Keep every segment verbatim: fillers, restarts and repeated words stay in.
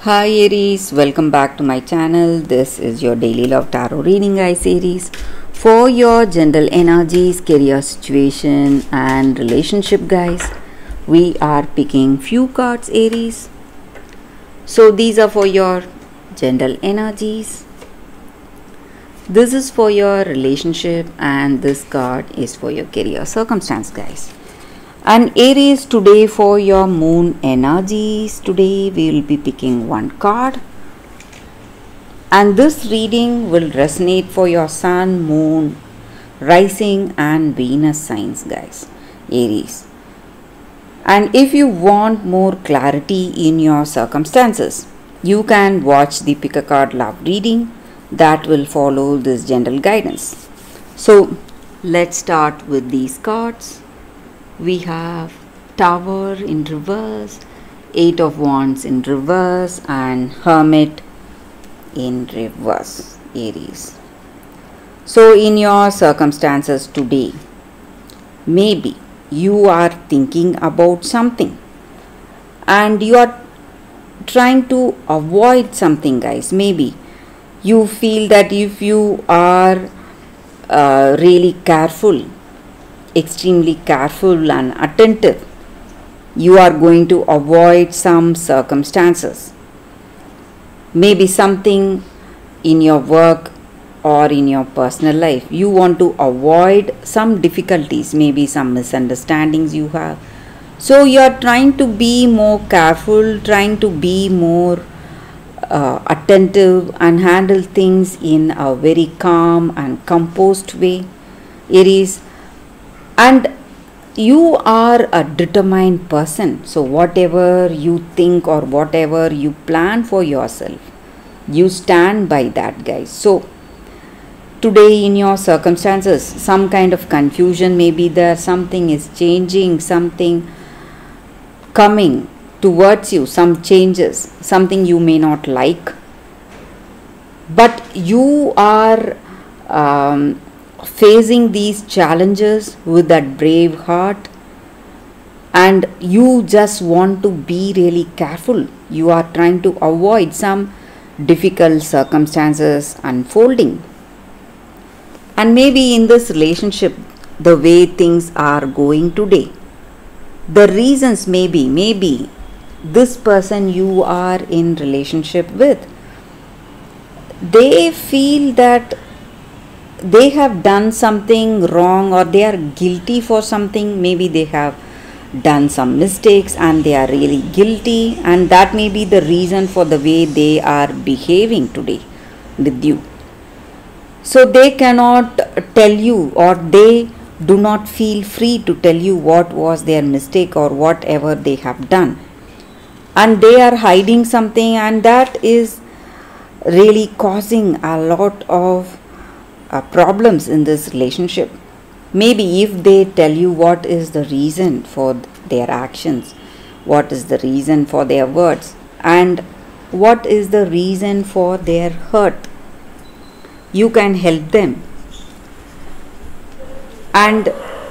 Hi Aries, welcome back to my channel. This is your daily love tarot reading guys series for your general energies, career situation and relationship guys. We are picking few cards Aries. So these are for your general energies. This is for your relationship and this card is for your career circumstance guys. And Aries, today for your moon energies, today we will be picking one card. And this reading will resonate for your sun, moon, rising and Venus signs guys, Aries. And if you want more clarity in your circumstances, you can watch the pick a card love reading that will follow this general guidance. So let's start with these cards. We have Tower in reverse, Eight of Wands in reverse and Hermit in reverse, Aries. So in your circumstances today, maybe you are thinking about something and you are trying to avoid something guys. Maybe you feel that if you are uh, really careful, extremely careful and attentive, you are going to avoid some circumstances. Maybe something in your work or in your personal life, you want to avoid some difficulties, maybe some misunderstandings you have. So you are trying to be more careful, trying to be more uh, attentive and handle things in a very calm and composed way, Aries. And you are a determined person. So whatever you think or whatever you plan for yourself, you stand by that guys. So today in your circumstances, some kind of confusion may be there, something is changing, something coming towards you, some changes, something you may not like. But you are um, facing these challenges with that brave heart and you just want to be really careful. You are trying to avoid some difficult circumstances unfolding. And maybe in this relationship, the way things are going today, the reasons maybe, maybe this person you are in relationship with, they feel that they have done something wrong or they are guilty for something. Maybe they have done some mistakes and they are really guilty, and that may be the reason for the way they are behaving today with you. So they cannot tell you, or they do not feel free to tell you what was their mistake or whatever they have done, and they are hiding something, and that is really causing a lot of Uh, problems in this relationship. Maybe if they tell you what is the reason for their actions, what is the reason for their words, and what is the reason for their hurt, you can help them. And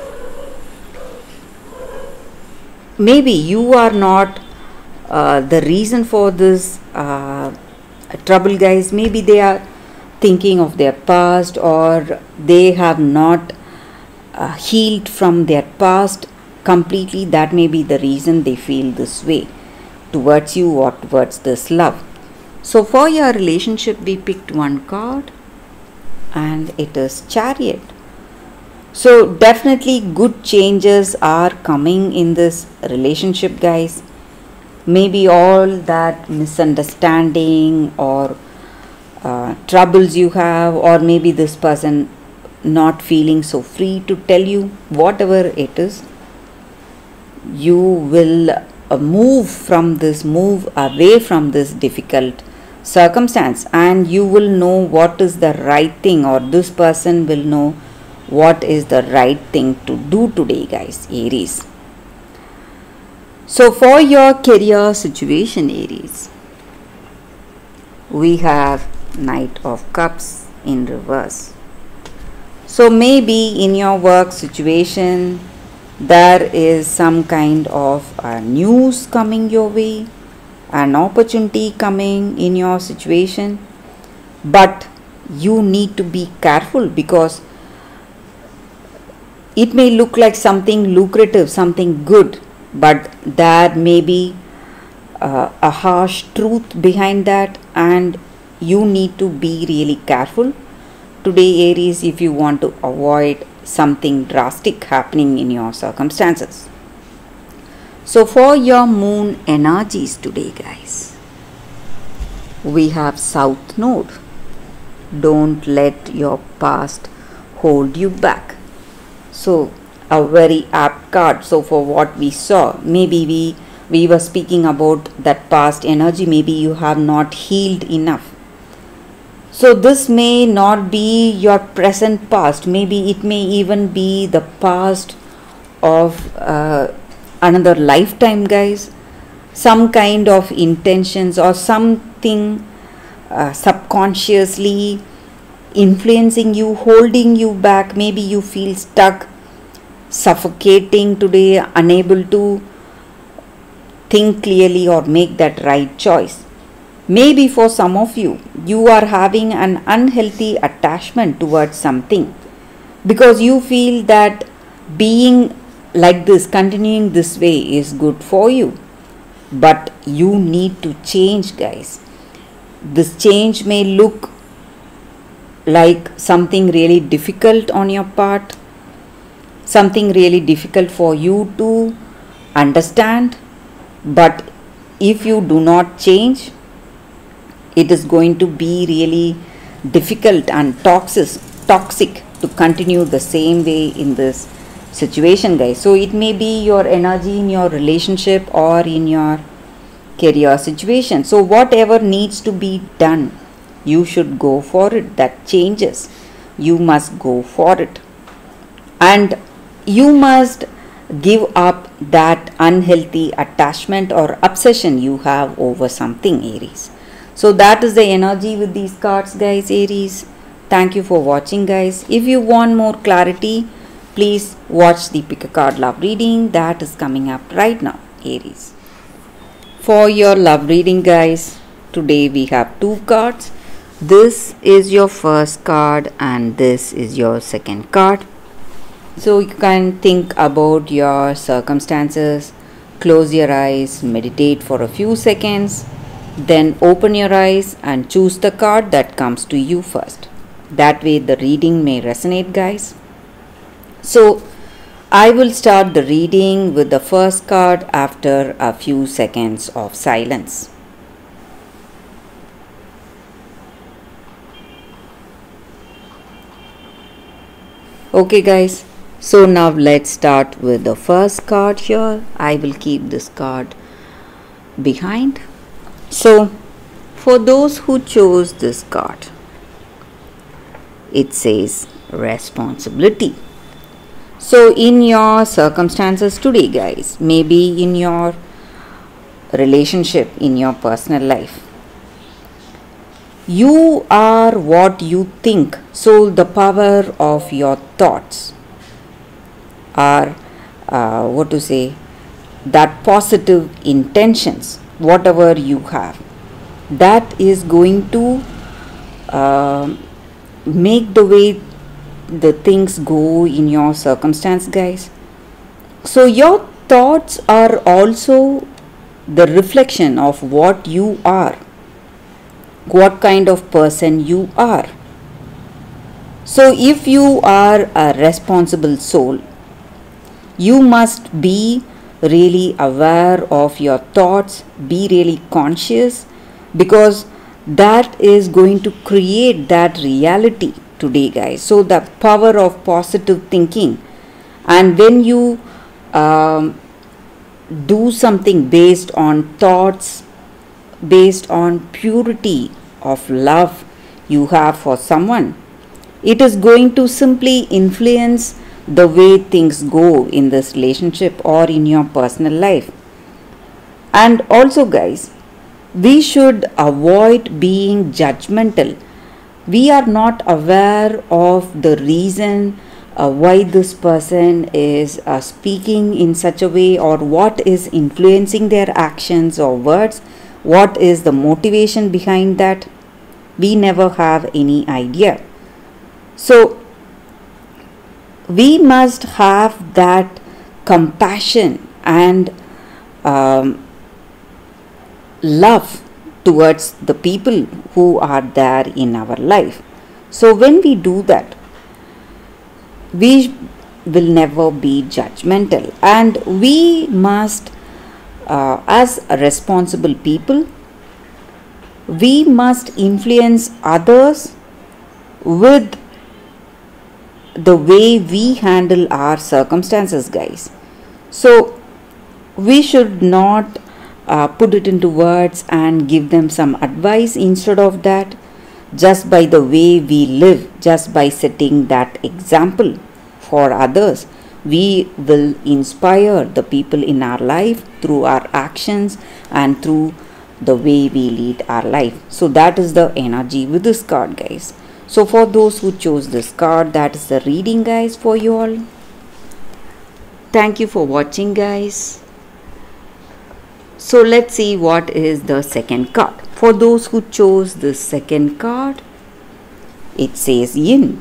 maybe you are not uh, the reason for this uh, trouble guys. Maybe they are thinking of their past, or they have not uh, healed from their past completely. That may be the reason they feel this way towards you or towards this love. So for your relationship, we picked one card and it is Chariot. So definitely good changes are coming in this relationship guys. Maybe all that misunderstanding or Uh, troubles you have, or maybe this person not feeling so free to tell you, whatever it is, you will uh, move from this, move away from this difficult circumstance, and you will know what is the right thing, or this person will know what is the right thing to do today guys, Aries. So for your career situation, Aries, we have Knight of Cups in reverse. So maybe in your work situation, there is some kind of uh, news coming your way, an opportunity coming in your situation, but you need to be careful because it may look like something lucrative, something good, but there may be uh, a harsh truth behind that, and you need to be really careful today, Aries, if you want to avoid something drastic happening in your circumstances. So for your moon energies today, guys, we have South Node. Don't let your past hold you back. So a very apt card. So for what we saw, maybe we we were speaking about that past energy, maybe you have not healed enough. So this may not be your present past, maybe it may even be the past of uh, another lifetime, guys. Some kind of intentions or something uh, subconsciously influencing you, holding you back. Maybe you feel stuck, suffocating today, unable to think clearly or make that right choice. Maybe for some of you, you are having an unhealthy attachment towards something because you feel that being like this, continuing this way is good for you. But you need to change, guys. This change may look like something really difficult on your part, something really difficult for you to understand. But if you do not change, it is going to be really difficult and toxic, toxic to continue the same way in this situation, guys. So it may be your energy in your relationship or in your career situation. So whatever needs to be done, you should go for it. That changes, you must go for it, and you must give up that unhealthy attachment or obsession you have over something, Aries. So that is the energy with these cards, guys, Aries. Thank you for watching, guys. If you want more clarity, please watch the Pick a Card Love reading that is coming up right now, Aries. For your love reading, guys, today we have two cards. This is your first card and this is your second card. So you can think about your circumstances, close your eyes, meditate for a few seconds, then open your eyes and choose the card that comes to you first. That way the reading may resonate, guys. So I will start the reading with the first card after a few seconds of silence. Okay, guys. So now let's start with the first card here. I will keep this card behind. So for those who chose this card, it says responsibility. So in your circumstances today, guys, maybe in your relationship, in your personal life, you are what you think. So the power of your thoughts are uh, what to say, that positive intentions, whatever you have, that is going to uh, make the way the things go in your circumstance, guys. So your thoughts are also the reflection of what you are, what kind of person you are. So if you are a responsible soul, you must be really aware of your thoughts, be really conscious, because that is going to create that reality today, guys. So the power of positive thinking, and when you um, do something based on thoughts, based on purity of love you have for someone, it is going to simply influence the way things go in this relationship or in your personal life. And also, guys, we should avoid being judgmental. We are not aware of the reason uh, why this person is uh, speaking in such a way, or what is influencing their actions or words. what is the motivation behind that? We never have any idea. So we must have that compassion and um, love towards the people who are there in our life. So when we do that, we will never be judgmental, and we must uh, as responsible people, we must influence others with the way we handle our circumstances, guys. So we should not uh, put it into words and give them some advice. Instead of that, just by the way we live, just by setting that example for others, we will inspire the people in our life through our actions and through the way we lead our life. So that is the energy with this card, guys. So for those who chose this card, that is the reading, guys, for you all. Thank you for watching, guys. So let's see what is the second card. For those who chose the second card, it says Yin.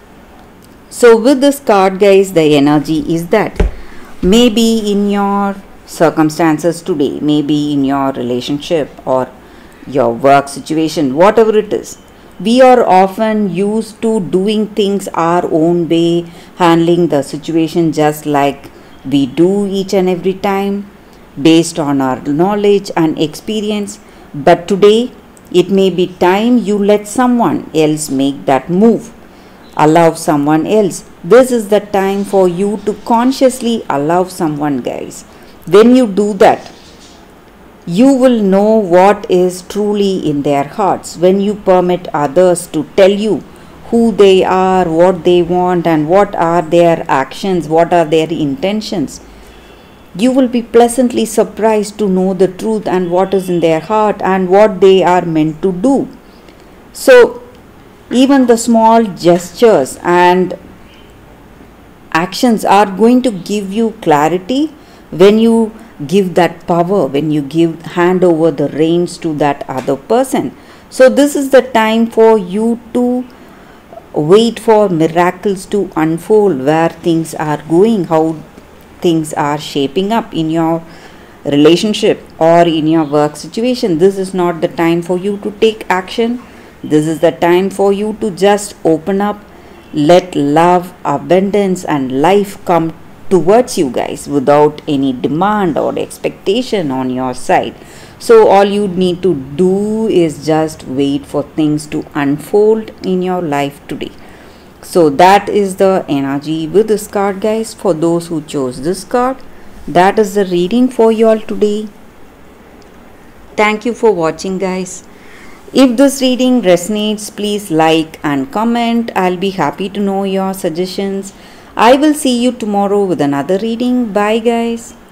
So with this card, guys, the energy is that maybe in your circumstances today, maybe in your relationship or your work situation, whatever it is, we are often used to doing things our own way, handling the situation just like we do each and every time based on our knowledge and experience. But today it may be time you let someone else make that move. Allow someone else. This is the time for you to consciously allow someone, guys. When you do that, you will know what is truly in their hearts. When you permit others to tell you who they are, what they want, and what are their actions, what are their intentions, you will be pleasantly surprised to know the truth and what is in their heart and what they are meant to do. So even the small gestures and actions are going to give you clarity when you give that power, when you give hand over the reins to that other person. So this is the time for you to wait for miracles to unfold, where things are going, how things are shaping up in your relationship or in your work situation. This is not the time for you to take action. This is the time for you to just open up, let love, abundance and life come towards you, guys, without any demand or expectation on your side. So all you need to do is just wait for things to unfold in your life today. So that is the energy with this card, guys. For those who chose this card, that is the reading for you all today. Thank you for watching, guys. If this reading resonates, please like and comment. I'll be happy to know your suggestions. I will see you tomorrow with another reading. Bye, guys.